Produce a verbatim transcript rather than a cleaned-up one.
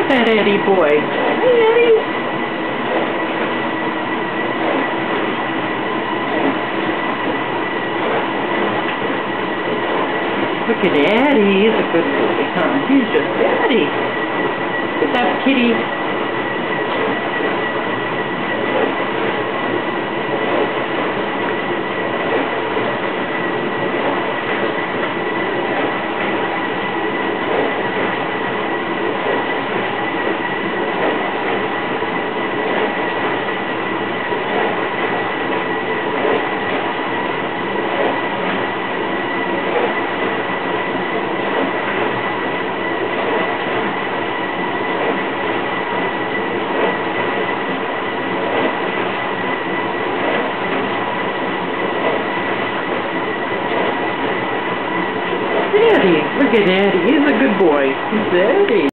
that Eddie boy. Hey, Eddie. Look at Eddie. He's a good boy, huh? He's just Eddie. Look at that kitty. Eddie, look at Eddie. He's a good boy. He's Eddie.